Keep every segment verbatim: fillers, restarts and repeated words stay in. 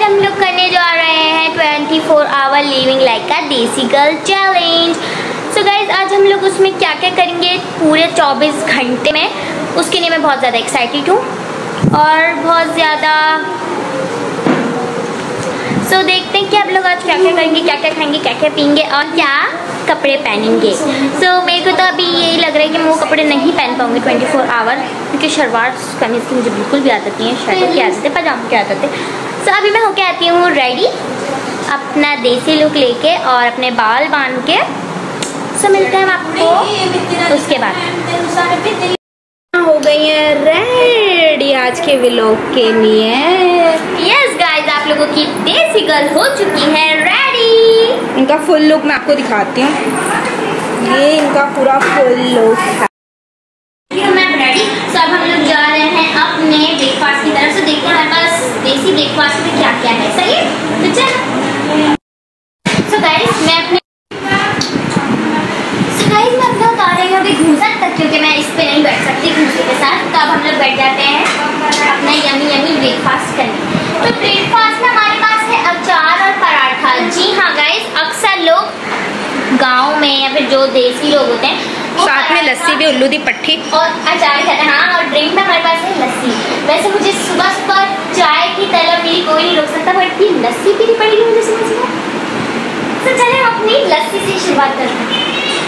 हम लोग करने जा रहे हैं twenty four hour living like का desi girl challenge. So guys आज हम लोग उसमें क्या क्या करेंगे पूरे चौबीस घंटे में, उसके लिए मैं बहुत ज़्यादा एक्साइटेड हूँ और बहुत ज़्यादा। सो so, देखते हैं कि आप लोग आज क्या क्या करेंगे, क्या क्या खाएंगे, क्या क्या पियेंगे और क्या कपड़े पहनेंगे। सो so, मेरे को तो अभी यही लग रहा है कि मैं वो कपड़े नहीं पहन पाऊँगी ट्वेंटी फोर आवर, क्योंकि शलवार कमीज़ की मुझे बिल्कुल भी आदत नहीं है, शर्टों की आदत है, पजामों की आदत है। सो so, अभी मैं होके आती हूँ रेडी अपना देसी लुक लेके और अपने बाल बांध के। सो so, मिलते हैं आपको उसके बाद। हो गई है रेडी आज के व्लॉग के लिए। यस गाइस, आप लोगों की देसी गर्ल हो चुकी है रेडी। इनका फुल लुक मैं आपको दिखाती हूँ, ये इनका पूरा फुल लुक है। Ma'am ready. सो अब हम लोग जा रहे हैं अपने ब्रेकफास्ट की तरफ से, देखते हैं हमारे पास देसी ब्रेकफास्ट में क्या क्या है। सही है तो चलो। सो गाइस मैं अपने सो गाइस मैं अपना उतार रही हूँ अभी घूंसट तक, क्योंकि मैं इस पे नहीं बैठ सकती घूंसे के साथ। तो अब हम लोग बैठ जाते हैं अपना यमी यमी ब्रेकफास्ट करने। तो ब्रेकफास्ट में हमारे पास है अचार और पराठा। जी हाँ गाइस, अक्सर लोग गाँव में या फिर जो देसी लोग होते हैं साथ में लस्सी भी, उल्लू दी पट्टी और अचार खाते हैं। हाँ, और ड्रिंक में हमारे पास है लस्सी। वैसे मुझे सुबह सुबह चाय की तलब मेरी कोई नहीं रोक सकता, बट ये लस्सी पीनी पड़ेगी मुझे सुबह सुबह। तो चले हम अपनी लस्सी से शुरुआत करते हैं।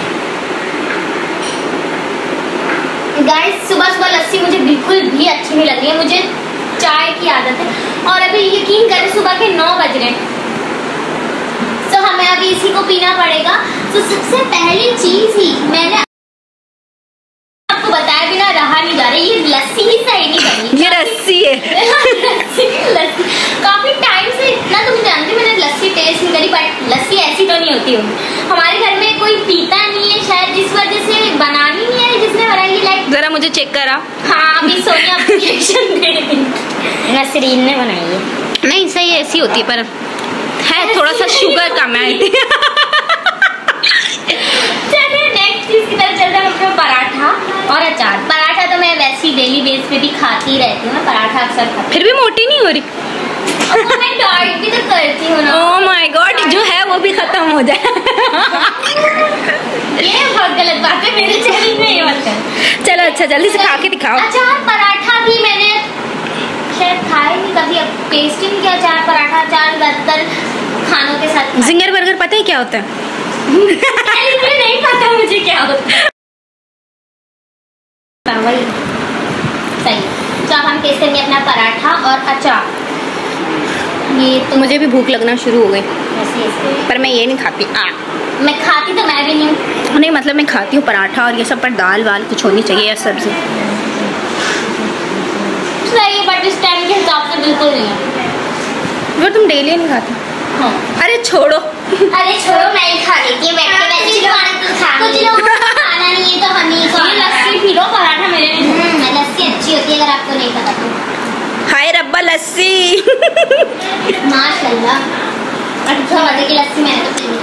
गाइस सुबह सुबह लस्सी मुझे बिल्कुल भी अच्छी नहीं लग रही है, मुझे चाय की आदत है। और अभी यकीन करें सुबह के नौ बज रहे हैं, तो हमें अभी इसी को पीना पड़ेगा। तो सबसे पहली चीज ही मैंने आपको बताया बिना रहा नहीं जा रहा, ये लस्सी ही सही नहीं बनी। ये लस्सी है लस्सी लस्सी काफी टाइम से इतना तो मुझे जानती, मैंने लस्सी टेस्ट नहीं करी, बट लस्सी ऐसी तो नहीं होती होगी। हमारे घर में कोई पीता नहीं है शायद, इस वजह से बनानी नहीं है जिसने बनाई। लाइक जरा मुझे चेक करा। हाँ अभी सोनिया एप्लीकेशन दे रही, नसरीन ने बनाई है। नहीं सही ऐसी होती है, पर है थोड़ा सा शुगर कम है। चलिए नेक्स्ट चीज की तरफ चलते हैं। अपना पराठा और अचार। पराठा तो मैं वैसे ही डेली बेस पे भी खाती रहती हूँ, पराठा अक्सर खाती। फिर भी मोटी नहीं हो रही। मैं डाइट भी तो करती हूँ ना। ओह माय गॉड, जो है वो भी खत्म हो जाए। ये बहुत गलत बात है, मेरे चैनल में ये मत कर। चलो अच्छा जल्दी से खा के दिखाओ। अचार पराठा भी मैंने शायद खाया नहीं कभी, अब टेस्ट ही नहीं किया। अचार पराठा अचार ज्यादातर खानों के साथ। जिंगर बर्गर पता है क्या होता है? नहीं पता मुझे क्या होता है। वही सही। तो अब हम टेस्ट करेंगे अपना पराठा और अचार। ये तो मुझे भी भूख लगना शुरू हो गई, ऐसे ऐसे पर मैं ये नहीं खाती। आ मैं खाती तो मैं भी नहीं हूँ। नहीं मतलब मैं खाती हूँ पराठा और ये सब, पर दाल वाल कुछ होनी चाहिए या सब्जी। सही है, बट इस टाइम के हिसाब से बिल्कुल नहीं है। वो तुम डेली नहीं खाती? हाँ। अरे छोड़ो। अरे छोड़ो, मैं ही खा लेती हूँ बैठ के। वैसे भी कुछ लोगों को खाना नहीं है तो हम ही को लस्सी पी लो, पराठा मेरे लिए लस्सी अच्छी होती है अगर आपको नहीं पता तो। हाय रब्बा लस्सी। माशाल्लाह अच्छा मजे की लस्सी मैंने तो पी ली।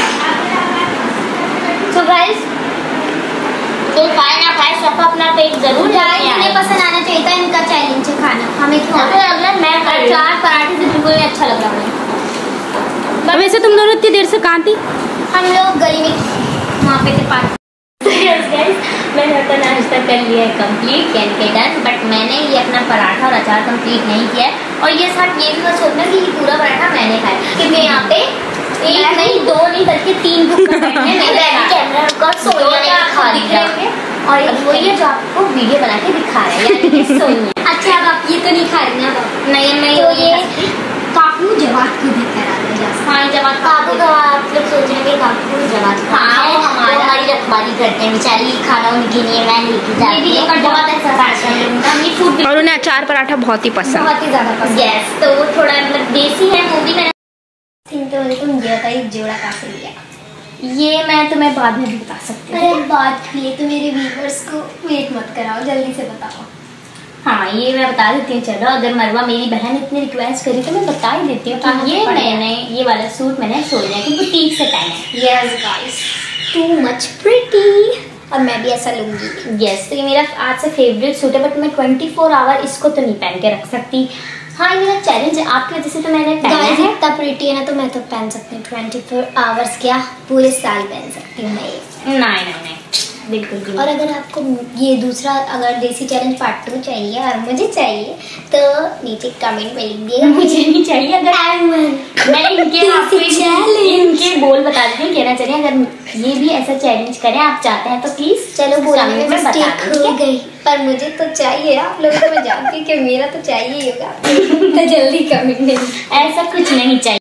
तो गाइस तो खाए ना खाए सब अपना पेट जरूर जाए। इन्हें पसंद आना चाहिए था, इनका चैलेंज है खाना, हमें क्यों अगला मैं अचार पराठे से बिल्कुल नहीं अच्छा लग रहा मुझे। वैसे तुम दोनों इतनी देर से कहाँ थी? हम लोग गली में वहाँ पे थे पार्क। मैंने अपना नाश्ता कर लिया है कंप्लीट, कैन के डन। बट मैंने ये अपना पराठा और अचार कंप्लीट नहीं किया है। और ये साथ ये भी मैं सोचना कि ये पूरा पराठा मैंने खाया, क्योंकि यहाँ पे एक नहीं दो नहीं बल्कि तीन बुक कैमरा का सोनिया ने खा लिया। और ये वही है जो आपको वीडियो बना के दिखा रहा है, यानी कि सोनिया। अच्छा अब आप ये तो नहीं खा रही ना? नहीं नहीं, तो ये काकू जवाब को बेहतर आ गया। हाँ जवाब काकू तो आप लोग सोच रहे हैं काकू जवाब। हाँ वो हमारी रखवाली करते हैं बेचारी, खाना उनके लिए मैं लेके जाती हूँ। बहुत अच्छा और उन्हें अचार पराठा बहुत ही पसंद, बहुत ही ज्यादा पसंद। यस, तो वो थोड़ा मतलब देसी है वो भी। मैंने तो तुम ये बताइए जोड़ा कहाँ से लिया? ये मैं तुम्हें बाद में भी बता सकती हूँ। अरे बात के लिए तो मेरे व्यूअर्स को वेट मत कराओ, जल्दी से बताओ। हाँ ये मैं बता देती हूँ। चलो अगर मरवा मेरी बहन इतनी रिक्वेस्ट करी तो मैं बता ही देती हूँ कि ये मैंने ये वाला सूट मैंने सोनिया की बुटीक से पहना है। Yes guys, too much pretty. और मैं भी ऐसा लूँगी। यस, तो ये मेरा आज से फेवरेट सूट है, बट मैं ट्वेंटी फोर आवर इसको तो नहीं पहन के रख सकती। हाँ ये मेरा चैलेंज है, आपकी वजह से तो मैंने पहना गाइस है। इतना प्रिटी है ना, तो मैं तो पहन सकती हूँ ट्वेंटी फोर आवर्स, क्या पूरे साल पहन सकती हूँ मैं ये। नहीं नहीं नहीं बिल्कुल भी। और अगर आपको ये दूसरा अगर देसी चैलेंज पार्ट टू चाहिए और मुझे चाहिए तो नीचे कमेंट में लिख दिएगा। मुझे नहीं चाहिए। अगर मैं इनके इनके बोल बता देती हूँ, कहना चाहिए अगर ये भी ऐसा चैलेंज करें आप चाहते हैं तो प्लीज चलो बोलने में बता मिस्टेक हो गई, पर मुझे तो चाहिए। आप लोगों को मैं जानती हूँ कि मेरा तो चाहिए ही होगा। तो जल्दी कमेंट में ऐसा कुछ नहीं चाहिए।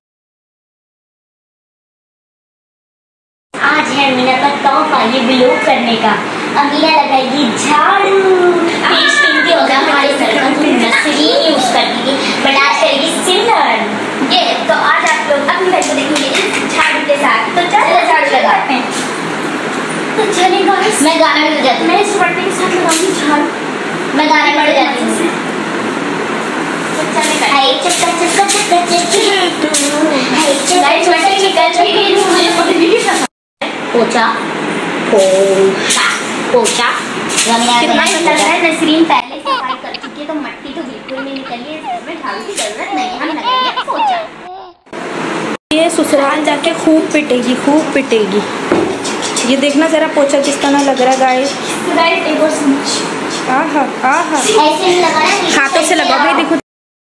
आज है मीना का तोहफा ये ग्लो करने का। अब मीना लगाएगी झाड़ू। फेस क्रीम भी होगा हमारे घर का नसरीन यूज करती थी, बट आज करेगी सिमरन। ये तो आज आप लोग अपनी बहन को देखेंगे झाड़ू के साथ। तो चलो झाड़ू लगाते हैं। तो चलिए गाइस, मैं गाना भी बजाती हूँ। मैं इस बटन के साथ लगाऊंगी झाड़ू, मैं गाने बढ़ जाती हूँ। तो चलिए हाय चक्का चक्का चक्का चक्का गाइस, बटन निकल रही है मुझे पता नहीं। पोचा पोचा पोचा कितना लग रहा है। नसरीन पहले सफाई कर चुकी है तो मट्टी तो बिल्कुल नहीं निकली है, इसमें झाड़ू की जरूरत नहीं है। हम लगाएंगे पोचा। ये ससुराल जाके खूब पिटेगी, खूब पिटेगी। ये देखना जरा पोछा किस तरह लग रहा है गाइस। गाइस एक और समझ आहा आहा, ऐसे नहीं लगाना, हाथों से लगाओ भाई। देखो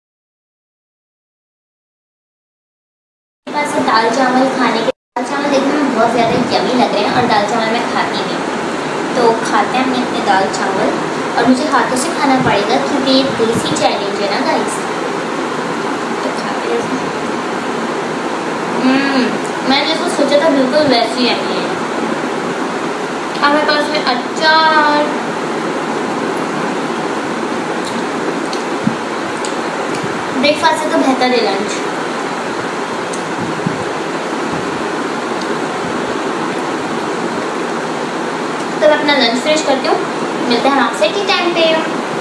बस दाल चावल खाने के, दाल चावल देखने में बहुत ज़्यादा यमी लग रहे हैं और दाल चावल मैं खाती नहीं, तो खाते हैं हमने अपने दाल चावल। और मुझे हाथों से खाना पड़ेगा क्योंकि ये देसी चैलेंज है ना गाइस। तो खाते हैं। मैंने जैसे सोचा था बिल्कुल वैसी यमी है। अब मेरे पास में अचार, ब्रेकफास्ट से तो बेहतर है लंच। तो मैं अपना लंच फिनिश करती हूँ, मिलते हैं हम आपसे टी टाइम पे।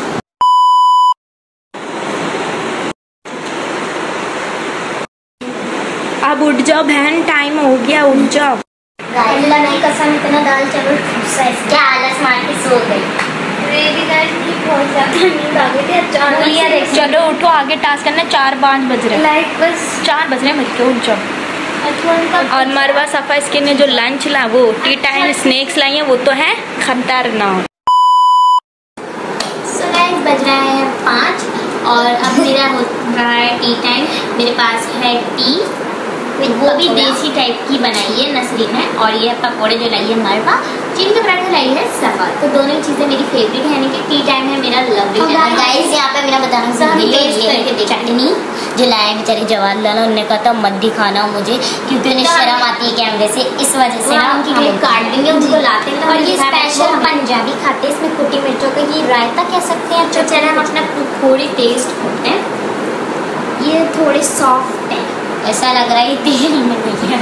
अब उठ जाओ बहन, टाइम हो गया, उठ जाओ। अल्लाह नहीं कसम इतना दाल चावल खुशा है। क्या आलस मार के सो गई। बहुत ज्यादा नींद आ गई थी अचानक। चलो उठो, आगे टास्क करना। चार पाँच बज रहे हैं, लाइट बस चार बज रहे हैं, बज के उठ जाओ। और मरवा सफ़ा इसके ने जो लंच ला, वो टी टाइम स्नैक्स लाई हैं, वो तो है खतरनाक। सो गाइस बज रहा है पाँच और अब मेरा हो रहा है टी टाइम। मेरे पास है टी, वो भी देसी टाइप की बनाई है नसरीन है, और ये पकौड़े जो लाई है मरवा, चिकन के पराठे लाई है सफा। तो दोनों ही चीज़ें मेरी फेवरेट है, यानी कि टी टाइम है मेरा लवली। गाइस यहाँ पे मेरा बताना चटनी जो लाए बेचारे जवाहरलाल, उन्होंने कहा था मत दिखाना मुझे क्योंकि उन्हें शर्म आती है कैमरे से, इस वजह से ना उनकी क्लिप काट देंगे, उनको लाते हैं। और ये स्पेशल पंजाबी खाते हैं, इसमें कुटी मिर्चों का ये रायता कह सकते हैं। तो चले हम अपना थोड़ी टेस्ट करते हैं। ये थोड़े सॉफ्ट है, ऐसा लग रहा है तेल में गया।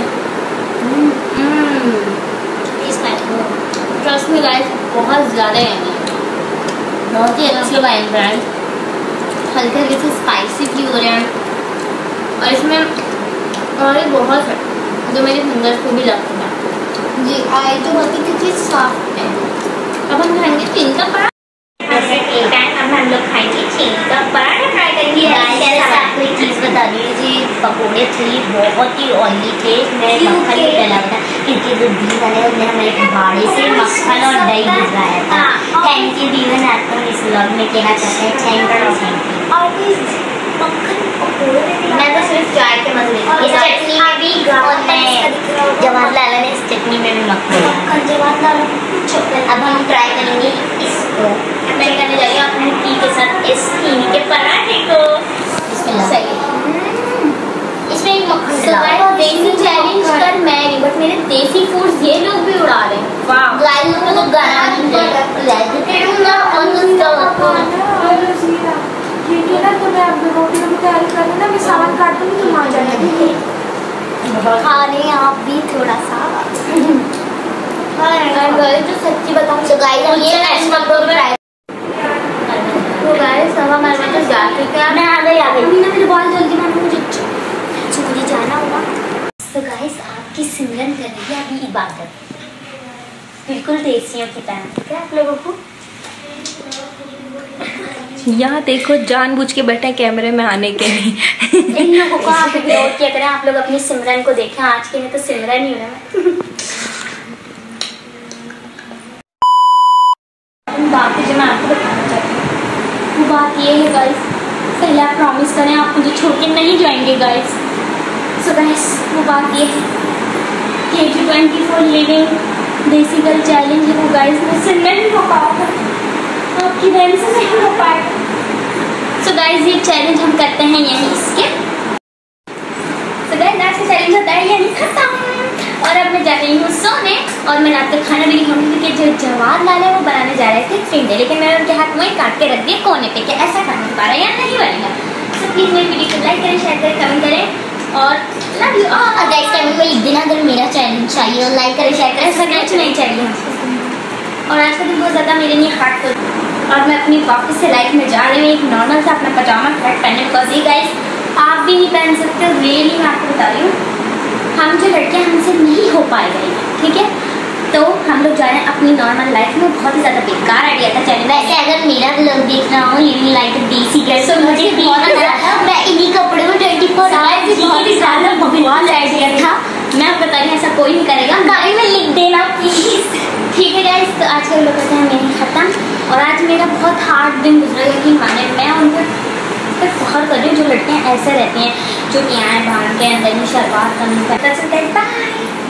ट्रस्ट में गाइस बहुत ज़्यादा है, बहुत ही अच्छी वाइन ब्रांड, हल्के हल्के से स्पाइसी भी हो रहे हैं और इसमें और ये बहुत है जो मेरे फिंगर्स को भी लगता है। जी आई तो होती क्योंकि सॉफ्ट है। अब हम खाएंगे चिकन का पराठा। अब हम लोग खाएंगे चिकन का पराठा ट्राई करेंगे। आपको एक चीज़ बता दीजिए, पकौड़े थे बहुत ही ऑयली थे, मैं मक्खन भी डला था क्योंकि जो दी बने उसने हमें भाड़े से मक्खन और दही भिजवाया था। थैंक यू दीवन, आपको इस व्लॉग में कहना चाहते हैं थैंक यू। मैं तो सिर्फ चाय के मजे लेती, इस चटनी में भी जवाहरलाल ने इस चटनी में भी मक्खन जवाहरलाल। अब हम ट्राई करेंगे इसको, मैं करने जा रही हूँ अपने टी के साथ इस टी के पराठे को। सही इसमें एक मक्खन डाला। देसी चैलेंज कर मैं नहीं, बट मेरे देसी फूड्स ये लोग भी उड़ा रहे हैं। वाह गाइस लोग तो गाना नहीं दे ठीक है ना, तो मैं अब रोटी की तैयारी कर लेना, मैं सामान काट दूँगी, तुम आ जाना। ठीक है, खा रहे आप भी थोड़ा सा। जो सच्ची बताऊँ तो गाइस ये तो गाइस सवा मरवा तो जा चुके हैं। मैं आ गई आ गई ना, मेरे बाल जल्दी बनो, मुझे मुझे जाना होगा। तो गाइस आपकी सिमरन कर रही है अभी इबादत, बिल्कुल देसियों की तरह। क्या आप लोगों को यहाँ देखो जानबूझ के बैठे कैमरे में आने के लिए। इन लोगों को आप इग्नोर किया करें, आप लोग अपनी सिमरन को देखें। आज के लिए तो सिमरन ही हो रहा है। बात जो मैं आपको बताना चाहती हूँ वो बात ये है गाइस, पहले आप प्रॉमिस करें आप मुझे छोड़ के नहीं जाएंगे गाइस। सो गाइस वो बात ये है कि जो twenty four living desi girl challenge है वो गाइस मुझसे नहीं हो पाएगा, आपकी वजह से नहीं हो पाएगा। सो गाइस ये चैलेंज हम करते हैं यहीं इसके। सो गाइस आज का चैलेंज होता है यहीं खत्म। और अब मैं जा रही हूँ सोने और मैं रात का खाना भी नहीं खाऊंगी क्योंकि जो जवाहरलाल है वो बनाने जा रहे थे टिंडे, लेकिन मैंने उनके हाथ में काट के रख दिए कोने पे कि ऐसा खाना दोबारा या नहीं बनेगा। तो प्लीज़ मेरी वीडियो को लाइक करें, शेयर करें, कमेंट करें और लव यू ऑल। और गाइस कमेंट में लिख देना अगर मेरा चैलेंज चाहिए और लाइक करें, शेयर करें, ऐसा कुछ नहीं चाहिए। और आज का दिन बहुत ज़्यादा मेरे लिए हार्ड और मैं अपनी वापस से लाइफ में जा रही हूँ एक नॉर्मल सा अपना पजामा ट्रैक पहनने, बिकॉज ये गाइस आप भी नहीं पहन सकते। रियली मैं आपको बता रही हूँ हम जो लड़कियाँ हमसे नहीं हो पाएगा ये, ठीक है। तो हम लोग जा रहे हैं अपनी नॉर्मल लाइफ में। बहुत ही ज़्यादा बेकार आइडिया था चैलेंज। वैसे अगर मेरा लोग देख रहा हूँ लिविंग लाइक देसी गर्ल तो मुझे बहुत ज़्यादा मैं इन्हीं कपड़े में ट्वेंटी फोर बहुत ही ज़्यादा बकवास आइडिया था। मैं आप बता रही हूँ ऐसा कोई नहीं करेगा, गाड़ी में लिख देना प्लीज़, ठीक है गाइस। तो आज का लोग कहते हैं मेरी खत्म और आज मेरा बहुत हार्ड दिन गुजरेगा कि माने मैं उनको पर फखर कर रही हूँ जो लड़कियाँ ऐसे रहती हैं जो कि आए बाहर के अंदर में शर्बात करने का। बाय।